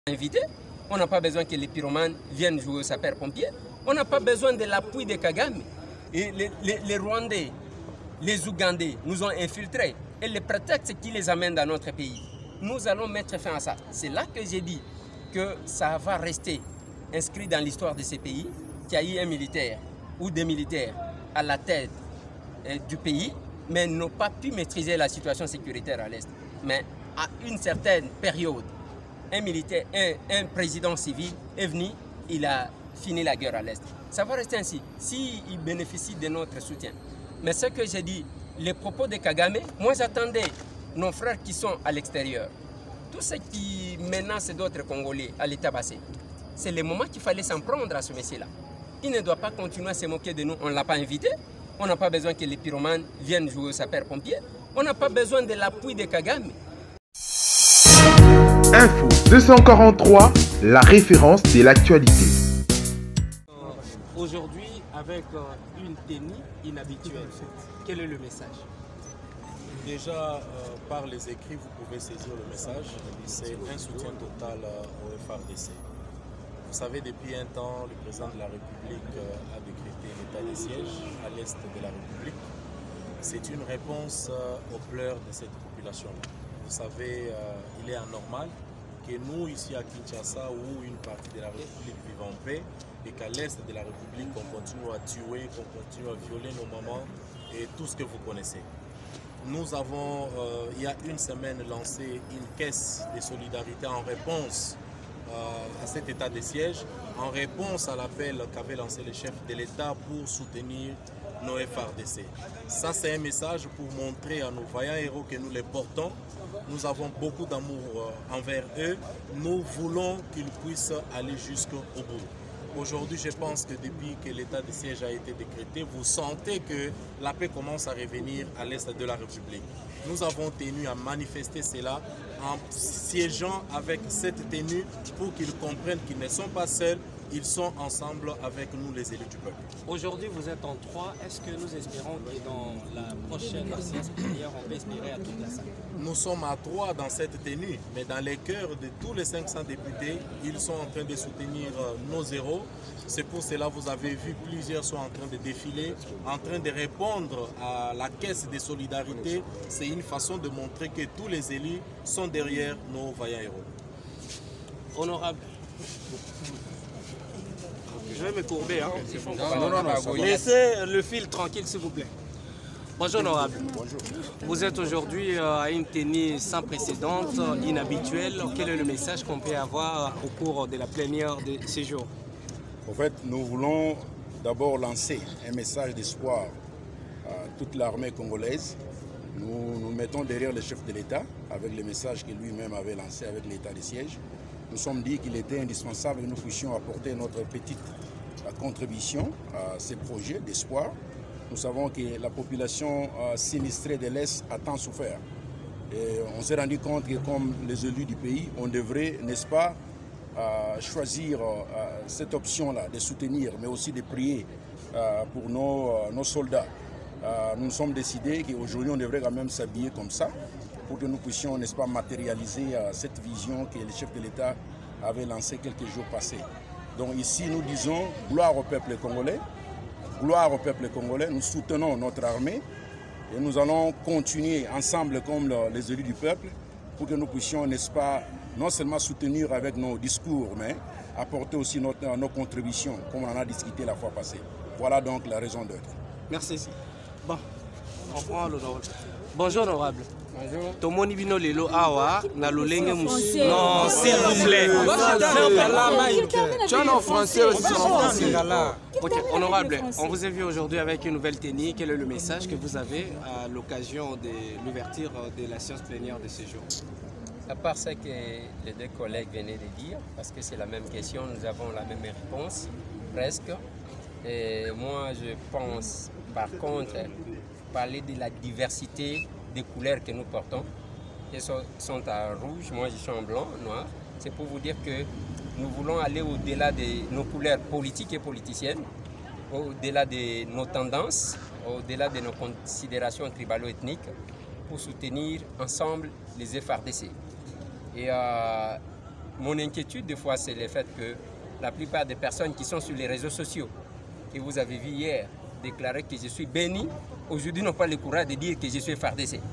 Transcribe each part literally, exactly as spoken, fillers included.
Invité. On n'a pas besoin que les pyromanes viennent jouer au sapeur-pompier. On n'a pas besoin de l'appui de Kagame. Et les, les, les Rwandais, les Ougandais nous ont infiltrés. Et le prétexte qui les amène dans notre pays. Nous allons mettre fin à ça. C'est là que j'ai dit que ça va rester inscrit dans l'histoire de ces pays qu'il y a eu un militaire ou des militaires à la tête euh, du pays, mais n'ont pas pu maîtriser la situation sécuritaire à l'Est. Mais à une certaine période, un militaire, un, un président civil est venu, il a fini la guerre à l'Est. Ça va rester ainsi, s'il bénéficie de notre soutien. Mais ce que j'ai dit, les propos de Kagame, moi j'attendais nos frères qui sont à l'extérieur, tous ceux qui menacent d'autres Congolais à l'état bassé. C'est le moment qu'il fallait s'en prendre à ce monsieur-là. Il ne doit pas continuer à se moquer de nous, on ne l'a pas invité. On n'a pas besoin que les pyromanes viennent jouer au sapeur-pompier. On n'a pas besoin de l'appui de Kagame. Info deux cent quarante-trois, la référence de l'actualité. Euh, Aujourd'hui, avec euh, une tenue inhabituelle, quel est le message? Déjà, euh, par les écrits, vous pouvez saisir le message. C'est un soutien total euh, au F R D C. Vous savez, depuis un temps, le président de la République euh, a décrété l'état de siège à l'est de la République. C'est une réponse euh, aux pleurs de cette population-là. Vous savez, euh, il est anormal que nous, ici à Kinshasa, où une partie de la République vit en paix, et qu'à l'est de la République, on continue à tuer, qu'on continue à violer nos mamans et tout ce que vous connaissez. Nous avons, euh, il y a une semaine, lancé une caisse de solidarité en réponse euh, à cet état de siège, en réponse à l'appel qu'avait lancé le chef de l'État pour soutenir nos F R D C. Ça, c'est un message pour montrer à nos vaillants héros que nous les portons. Nous avons beaucoup d'amour envers eux. Nous voulons qu'ils puissent aller jusqu'au bout. Aujourd'hui, je pense que depuis que l'état de siège a été décrété, vous sentez que la paix commence à revenir à l'est de la République. Nous avons tenu à manifester cela en siégeant avec cette tenue pour qu'ils comprennent qu'ils ne sont pas seuls. Ils sont ensemble avec nous, les élus du peuple. Aujourd'hui, vous êtes en trois. Est-ce que nous espérons que dans la prochaine séance plénière, on peut espérer à toute la salle? Nous sommes à trois dans cette tenue, mais dans les cœurs de tous les cinq cents députés, ils sont en train de soutenir nos héros. C'est pour cela que vous avez vu plusieurs sont en train de défiler, en train de répondre à la caisse de solidarité. C'est une façon de montrer que tous les élus sont derrière nos vaillants héros. Honorable. Je vais me courber. Hein. Non, non, non, Laissez le fil tranquille, s'il vous plaît. Bonjour, honorable. Bonjour. Vous êtes aujourd'hui à une tenue sans précédent, inhabituelle. Quel est le message qu'on peut avoir au cours de la plénière de ces jours? En fait, nous voulons d'abord lancer un message d'espoir à toute l'armée congolaise. Nous nous mettons derrière le chef de l'État avec le message que lui-même avait lancé avec l'état de siège. Nous sommes dit qu'il était indispensable que nous puissions apporter notre petite contribution à ces projets d'espoir. Nous savons que la population sinistrée de l'Est a tant souffert. Et on s'est rendu compte que comme les élus du pays, on devrait, n'est-ce pas, choisir cette option-là, de soutenir, mais aussi de prier pour nos, nos soldats. Nous nous sommes décidés qu'aujourd'hui, on devrait quand même s'habiller comme ça, pour que nous puissions, n'est-ce pas, matérialiser euh, cette vision que le chef de l'État avait lancée quelques jours passés. Donc ici, nous disons gloire au peuple congolais, gloire au peuple congolais, nous soutenons notre armée et nous allons continuer ensemble comme le, les élus du peuple pour que nous puissions, n'est-ce pas, non seulement soutenir avec nos discours, mais apporter aussi notre, nos contributions, comme on en a discuté la fois passée. Voilà donc la raison d'être. Merci. Bon, on prend l'honorable. Bonjour, honorable. Bonjour. Tomoni bino lelo awa na lolenge musu. Non, s'il vous plaît. Tu es en français aussi, en français. Ok, honorable, on vous a vu aujourd'hui avec une nouvelle tenue. Quel est le message que vous avez à l'occasion de l'ouverture de la séance plénière de ce jour? À part ce que les deux collègues venaient de dire, parce que c'est la même question, nous avons la même réponse, presque. Et moi, je pense, par contre, parler de la diversité des couleurs que nous portons, qui sont, sont à rouge, moi je suis en blanc, noir. C'est pour vous dire que nous voulons aller au-delà de nos couleurs politiques et politiciennes, au-delà de nos tendances, au-delà de nos considérations tribalo-ethniques, pour soutenir ensemble les F R D C. Et euh, mon inquiétude, des fois, c'est le fait que la plupart des personnes qui sont sur les réseaux sociaux, que vous avez vu hier, déclarer que je suis béni, aujourd'hui n'ont pas le courage de dire que je suis F A R D C.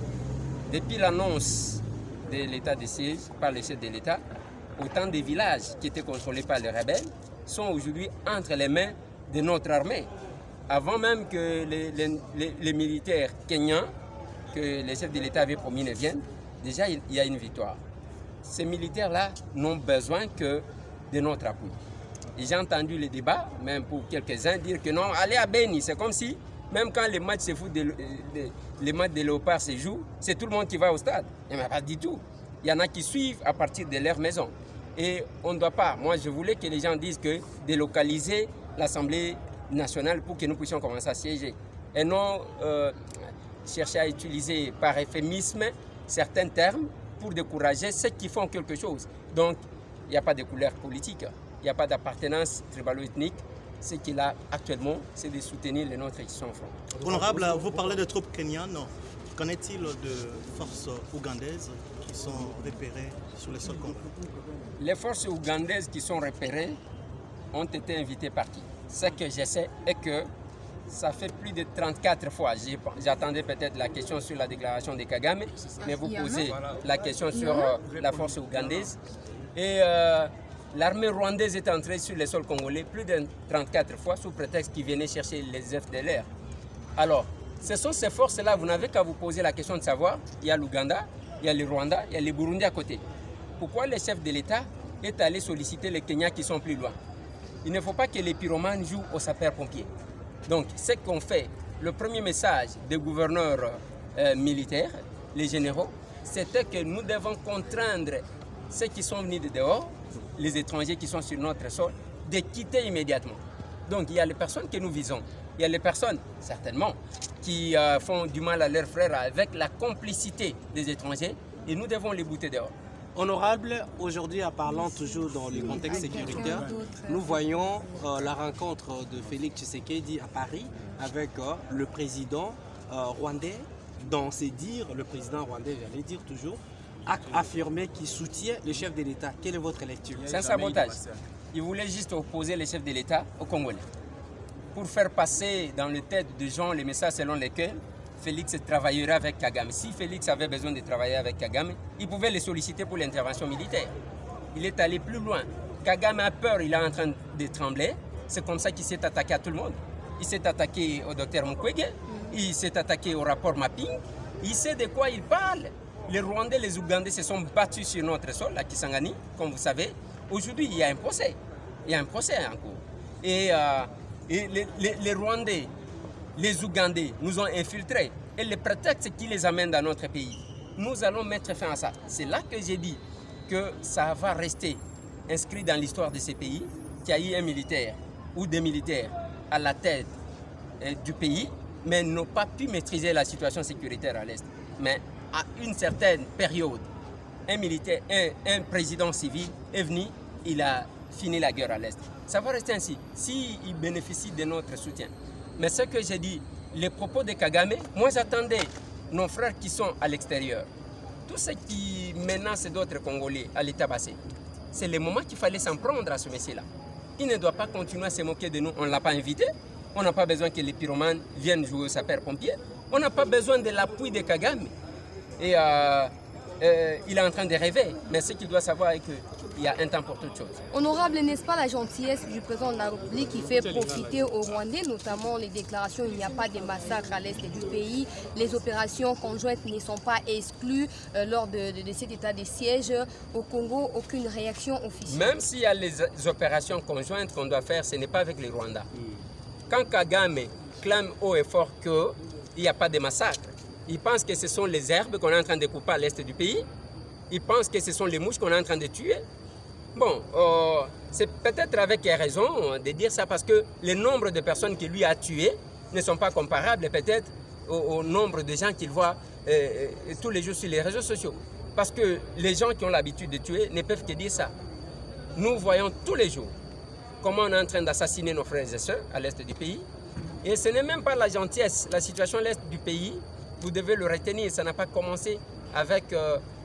Depuis l'annonce de l'état de siège par le chef de l'État, autant de villages qui étaient contrôlés par les rebelles sont aujourd'hui entre les mains de notre armée. Avant même que les, les, les, les militaires kenyans, que le chef de l'État avait promis ne viennent, déjà il y a une victoire. Ces militaires-là n'ont besoin que de notre appui. Et j'ai entendu le débat, même pour quelques-uns, dire que non, allez à Beni, c'est comme si, même quand les matchs se foutent de, de, les matchs de Léopard se jouent, c'est tout le monde qui va au stade. Et mais pas du tout. Il y en a qui suivent à partir de leur maison. Et on ne doit pas, moi je voulais que les gens disent que délocaliser l'Assemblée nationale pour que nous puissions commencer à siéger. Et non euh, chercher à utiliser par euphémisme certains termes pour décourager ceux qui font quelque chose. Donc, il n'y a pas de couleur politique, il n'y a pas d'appartenance tribalo-ethnique. Ce qu'il a actuellement, c'est de soutenir les nôtres qui sont au front. Honorable, vous parlez de troupes kenyanes. Qu'en est-il de forces ougandaises qui sont repérées sur le sol congolais? Les forces ougandaises qui sont repérées ont été invitées par qui? Ce que je sais est que ça fait plus de trente-quatre fois. J'attendais peut-être la question sur la déclaration de Kagame, mais vous posez la question sur euh, la force ougandaise. Et euh, l'armée rwandaise est entrée sur le sol congolais plus de trente-quatre fois sous prétexte qu'ils venaient chercher les F D L R. Alors, ce sont ces forces-là, vous n'avez qu'à vous poser la question de savoir, il y a l'Ouganda, il y a le Rwanda, il y a le Burundi à côté. Pourquoi le chef de l'État est allé solliciter les Kenyans qui sont plus loin? Il ne faut pas que les pyromanes jouent aux sapeurs-pompiers. Donc, ce qu'on fait, le premier message des gouverneurs euh, militaires, les généraux, c'était que nous devons contraindre ceux qui sont venus de dehors, les étrangers qui sont sur notre sol, de quitter immédiatement. Donc, il y a les personnes que nous visons. Il y a les personnes, certainement, qui euh, font du mal à leurs frères avec la complicité des étrangers et nous devons les bouter dehors. Honorable, aujourd'hui, en parlant toujours dans le contexte sécuritaire, nous voyons euh, la rencontre de Félix Tshisekedi à Paris avec euh, le président euh, rwandais. Dans ses dires, le président rwandais, j'allais dire toujours, a affirmé qu'il soutient le chef de l'État. Quelle est votre lecture? C'est un sabotage. Il voulait juste opposer le chef de l'État au Congolais pour faire passer dans les têtes des gens les messages selon lesquels Félix travaillerait avec Kagame. Si Félix avait besoin de travailler avec Kagame, il pouvait le solliciter pour l'intervention militaire. Il est allé plus loin. Kagame a peur, il est en train de trembler. C'est comme ça qu'il s'est attaqué à tout le monde. Il s'est attaqué au docteur Mukwege, il s'est attaqué au rapport Mapping. Il sait de quoi il parle. Les Rwandais, les Ougandais se sont battus sur notre sol, à Kisangani, comme vous savez. Aujourd'hui, il y a un procès. Il y a un procès en cours. Et, euh, et les, les, les Rwandais, les Ougandais nous ont infiltrés et le prétexte qui les amène dans notre pays. Nous allons mettre fin à ça. C'est là que j'ai dit que ça va rester inscrit dans l'histoire de ces pays qu'il y a eu un militaire ou des militaires à la tête eh, du pays, mais n'ont pas pu maîtriser la situation sécuritaire à l'Est. Mais à une certaine période, un militaire, un, un président civil est venu, il a fini la guerre à l'Est. Ça va rester ainsi, s'il bénéficie de notre soutien. Mais ce que j'ai dit, les propos de Kagame, moi j'attendais nos frères qui sont à l'extérieur, tous ceux qui menacent d'autres Congolais à l'état bassé. C'est le moment qu'il fallait s'en prendre à ce monsieur-là. Il ne doit pas continuer à se moquer de nous. On ne l'a pas invité. On n'a pas besoin que les pyromanes viennent jouer au sapeur-pompier. On n'a pas besoin de l'appui de Kagame. Et euh, euh, il est en train de rêver. Mais ce qu'il doit savoir est qu'il y a un temps pour toute chose. Honorable, n'est-ce pas la gentillesse du président de la République qui fait profiter aux Rwandais, notamment les déclarations, il n'y a pas de massacre à l'est du pays, les opérations conjointes ne sont pas exclues euh, lors de, de, de cet état de siège. Au Congo, aucune réaction officielle. Même s'il y a les opérations conjointes qu'on doit faire, ce n'est pas avec les Rwandais. Quand Kagame clame haut et fort qu'il n'y a pas de massacre, il pense que ce sont les herbes qu'on est en train de couper à l'est du pays. Il pense que ce sont les mouches qu'on est en train de tuer. Bon, euh, c'est peut-être avec raison de dire ça parce que le nombre de personnes qu'il lui a tuées ne sont pas comparables peut-être au, au nombre de gens qu'il voit euh, tous les jours sur les réseaux sociaux. Parce que les gens qui ont l'habitude de tuer ne peuvent que dire ça. Nous voyons tous les jours comment on est en train d'assassiner nos frères et sœurs à l'est du pays. Et ce n'est même pas la gentillesse. La situation à l'est du pays, vous devez le retenir, ça n'a pas commencé avec euh,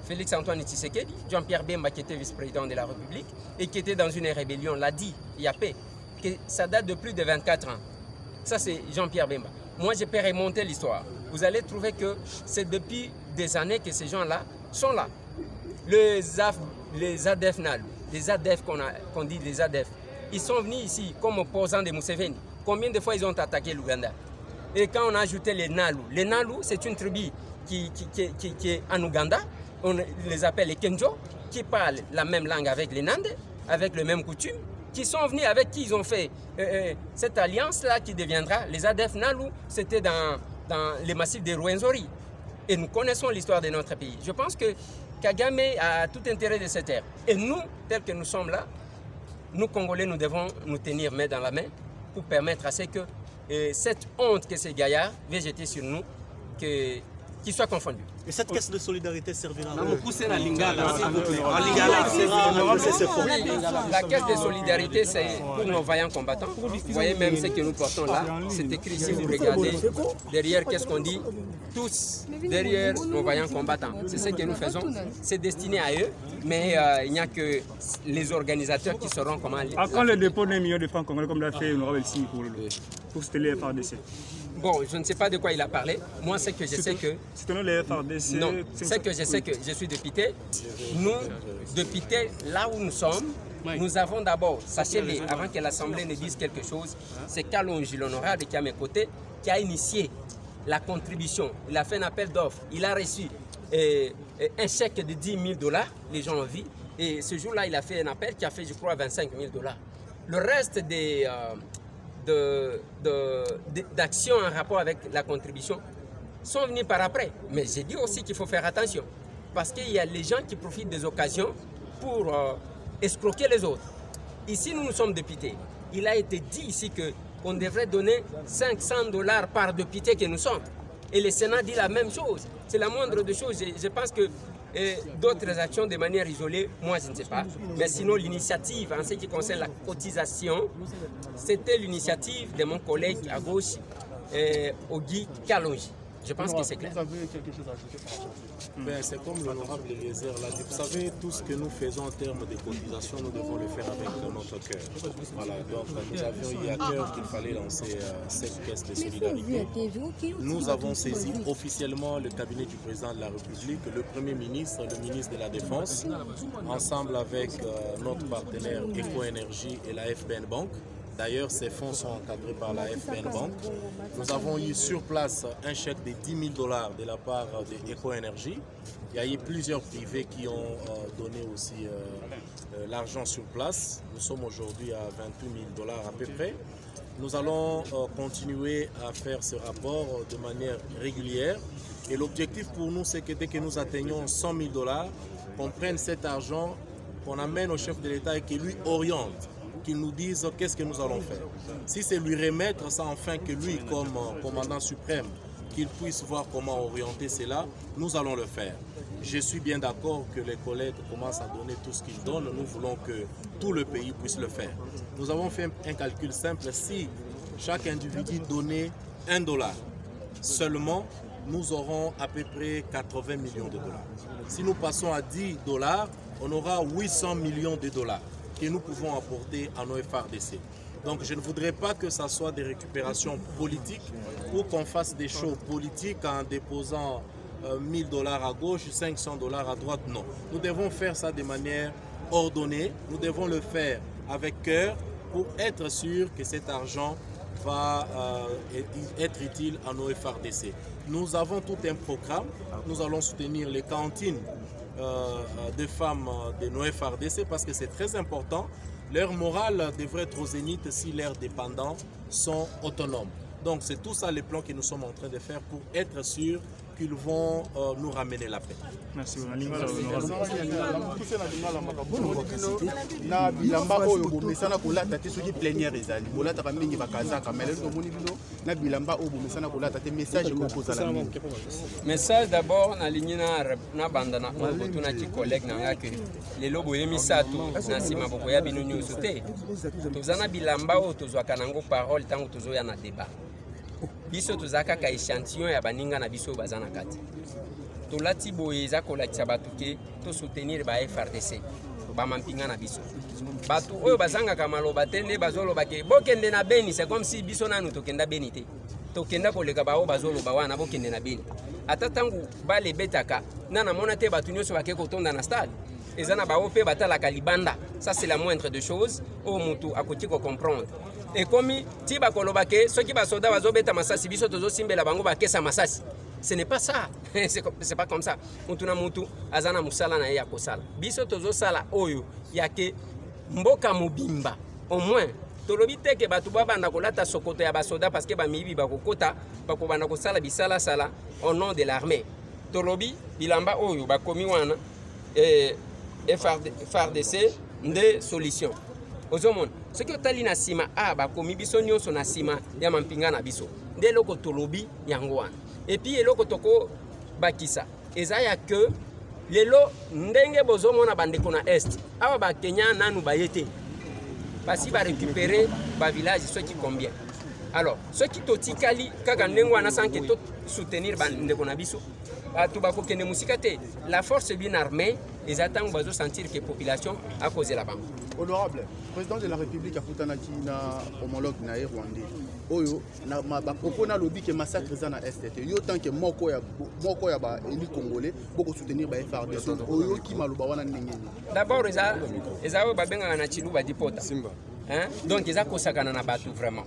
Félix Antoine Tshisekedi, Jean-Pierre Bemba qui était vice-président de la République et qui était dans une rébellion, l'a dit, il y a paix, que ça date de plus de vingt-quatre ans. Ça c'est Jean-Pierre Bemba. Moi je peux remonter l'histoire. Vous allez trouver que c'est depuis des années que ces gens-là sont là. Les, A F, les A D F N A L, les A D F qu'on qu'on dit les A D F, ils sont venus ici comme opposants de Museveni. Combien de fois ils ont attaqué l'Ouganda? Et quand on a ajouté les Nalu, les Nalu c'est une tribu qui, qui, qui, qui, qui est en Ouganda, on les appelle les Kenjo, qui parlent la même langue avec les Nande, avec les mêmes coutumes, qui sont venus avec qui ils ont fait euh, euh, cette alliance-là qui deviendra les A D F Nalu, c'était dans, dans les massifs de Rwenzori. Et nous connaissons l'histoire de notre pays. Je pense que Kagame a tout intérêt de cette terre. Et nous, tels que nous sommes là, nous Congolais, nous devons nous tenir main dans la main pour permettre à ce que euh, cette honte que ces gaillards veulent jeter sur nous, que qui soit confondu. Et cette caisse de solidarité servira à la Lingala. La caisse de solidarité, c'est pour nos vaillants combattants. Vous voyez même ce que nous portons là. C'est écrit, si vous regardez, derrière, qu'est-ce qu'on dit? Tous derrière nos vaillants combattants. C'est ce que nous faisons. C'est destiné à eux, mais euh, il n'y a que les organisateurs qui sauront comment... À quand le dépôt d'un million de francs congolais, comme l'a fait Honorable Sy pour, pour c'était F R D C? Bon, je ne sais pas de quoi il a parlé. Moi, c'est que je sais que... C'est les F R D C. Non, c'est que je sais que je suis député. Nous, députés, là où nous sommes, nous avons d'abord, sachez-le, avant que l'Assemblée ne dise quelque chose, c'est Kalonji, l'honorable qui est à mes côtés, qui a initié la contribution. Il a fait un appel d'offres. Il a reçu euh, un chèque de dix mille dollars, les gens ont vu. Et ce jour-là, il a fait un appel qui a fait, je crois, vingt-cinq mille dollars. Le reste des... Euh, d'actions en rapport avec la contribution sont venus par après. Mais j'ai dit aussi qu'il faut faire attention parce qu'il y a les gens qui profitent des occasions pour euh, escroquer les autres. Ici, nous nous sommes députés. Il a été dit ici qu'on devrait donner cinq cents dollars par député que nous sommes. Et le Sénat dit la même chose. C'est la moindre des choses. Je, je pense que d'autres actions de manière isolée, moi je ne sais pas. Mais sinon, l'initiative en ce qui concerne la cotisation, c'était l'initiative de mon collègue à gauche, euh, Ogi Kalonji. Je pense que c'est clair. Vous avez quelque chose à ajouter par rapport à ça? C'est comme l'honorable Eliezer l'a dit. Vous savez, tout ce que nous faisons en termes de cotisation, nous devons le faire avec notre cœur. Voilà, donc nous avions eu à cœur qu'il fallait lancer euh, cette caisse de solidarité. Nous avons saisi officiellement le cabinet du président de la République, le Premier ministre, le ministre de la Défense, ensemble avec euh, notre partenaire Eco-Énergie et la F B N Bank. D'ailleurs, ces fonds sont encadrés par la F B N Bank. Nous avons eu sur place un chèque de dix mille dollars de la part de Eco-Énergie. Il y a eu plusieurs privés qui ont euh, donné aussi euh, euh, l'argent sur place. Nous sommes aujourd'hui à vingt-huit mille dollars à peu près. Nous allons euh, continuer à faire ce rapport de manière régulière. Et l'objectif pour nous, c'est que dès que nous atteignons cent mille dollars, qu'on prenne cet argent, qu'on amène au chef de l'État et qu'il lui oriente, qu'il nous dise qu'est-ce que nous allons faire. Si c'est lui remettre ça, enfin que lui, comme commandant suprême, qu'il puisse voir comment orienter cela, nous allons le faire. Je suis bien d'accord que les collègues commencent à donner tout ce qu'ils donnent. Nous voulons que tout le pays puisse le faire. Nous avons fait un calcul simple. Si chaque individu donnait un dollar seulement, nous aurons à peu près quatre-vingts millions de dollars. Si nous passons à dix dollars, on aura huit cents millions de dollars que nous pouvons apporter à nos F R D C. Donc je ne voudrais pas que ça soit des récupérations politiques ou qu'on fasse des shows politiques en déposant euh, mille dollars à gauche, cinq cents dollars à droite. Non. Nous devons faire ça de manière ordonnée. Nous devons le faire avec cœur pour être sûr que cet argent va euh, être utile à nos F R D C. Nous avons tout un programme. Nous allons soutenir les cantines Euh, des femmes de nos F R D C parce que c'est très important. Leur morale devrait être au zénith si leurs dépendants sont autonomes. Donc c'est tout ça les plans que nous sommes en train de faire pour être sûr qu'ils vont euh, nous ramener la paix. Merci. Message d'abord na ligne na banda na obo na ki collègue na ngaki lelo boye misatu na sima boko ya bino nyusu te tozana bilamba o tozwaka nango parole tango tozoya na débat biso tozaka ka échantillon ya baninga na biso bazana kati tolati boye eza kolakisa bato ke tosoutenir ba F R D C bamampinga na biso bato oyo bazangaka maloba te nde bazoloba ke bokende na Beni. C'est comme si biso nanu tokenda Beni te, tokenda koleka bao bazoloba wana bokende na Beni. Ata tangu balebetaka nana mona te bato nyonso bake kotonda na stade eza na bao mpe batalaka libanda. Ça c'est la moindre de choses oyo motu akoki comprendre. Et comme ti bakoloba ke soki basoda bazobeta masasi biso tozosimbela bango bakesa masasi. Ce n'est pas ça. C'est pas comme ça. Mutuna mutu azana musala na ya kosala. Biso tozo sala oyo yake mboka mobimba. Au moins tolobi te ke batu babanda kolata sokoto ya basoda parce que ba mibi bakokota bakobanda kosala bisala sala au nom de l'armée. Tolobi bilamba oyo bakomi wana eh F R D C nde solution. Ozomon ce que tali na sima a bakomi biso nyonso na sima ya mampinga na biso. Nde loko tolobi yango wana. Et puis eloko toko bakisa ezaya que lelo ndenge bozomona bandeko na est awa ba Kenya nanu bayete basi ba récupérer ba village ceux qui combien. Alors ceux qui totikali kaka ndengo wana sans que to soutenir bandeko na biso batu bako kende musika te. La force bien armée les attendent bazo sentir que population a causé la banque. Honorable président de la République a kutanaki na homologue na Rwanda oyo na ba propos na lobby que massacre za na est yo tant que moko ya moko ya ba élu congolais boko soutenir ba F R D C oyo ki maloba wana ndenge. D'abord eza eza ba benga na chiluba dipota hein donc eza kosakana na batu vraiment.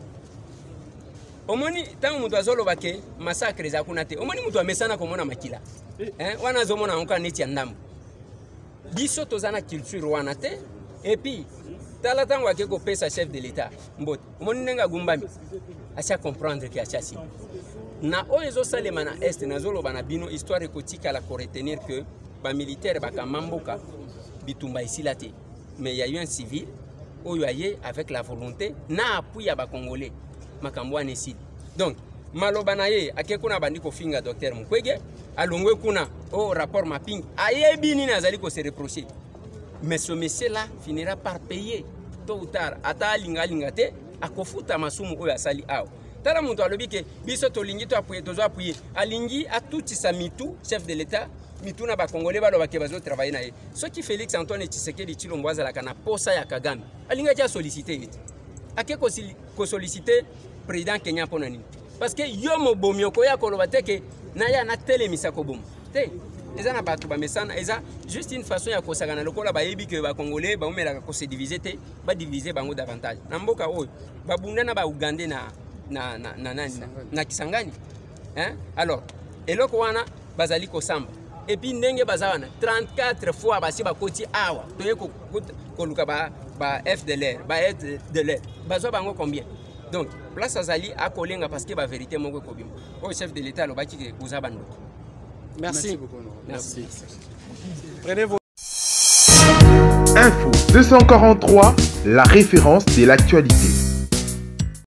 Omoni tangu mutu azoloba ke massacre za kuna te omoni mutu amesana komona makila hein wana zomona onka neti ya ndambo biso tozana culture wana te. Et puis tala tango akeko pesa chef de l'état mbote omoni nenga gumbami acha comprendre que achasi na oyezo salema na est na zoloba na bino histoire ekotika la ko retenir que ba militaire bakamamboka bitumba ici là te mais il y a eu un civil oyo aye avec la volonté na appui ya ba congolais makambo wana ici. Donc maloba na ye akeko na bandi ko finga docteur Mukwege alongwe kuna au rapport mapping ayebi nini azali ko se reprocher. Mais ce monsieur-là finira par payer tôt ou tard. Ata linga linga te akofuta masumu oyo asali awo. Tala muntu alobi ke biso to lingi to appuyer tozo appuyer. Alingi a tout sa mitou chef de l'état mitou na ba congolais ba lo ba ke bazo travailler na ye. Ce qui Félix Antoine Tshisekedi Tshilombo azala kana posa ya Kagame. Alinga ja solliciter yeti. Ake ko solliciter président Kenya pona nini? Parce que yo mo bomyo ko ya koloba te ke na ya na telemisa ko bom. Te eza na bato ba mesana eza juste une façon ya kosakana lokola bayebi que ba congolais ba omela ko se diviser te ba diviser bango davantage na mboka oyo ba bunda na ba Uganda na na na na na, na, na Kisangani hein. Alors eloko wana bazali ko samba et puis ndenge bazawana trente-quatre fois basi ba koti awa toye ko ko luka ba ba F de l'air ba F de l'air bazo bango combien. Donc place azali a kolenga parce que ba vérité moko ko bimo au chef de l'état lo baki ke kuza bando. Merci. Merci beaucoup. Merci. Merci. Prenez vos... Info deux cent quarante-trois, la référence de l'actualité.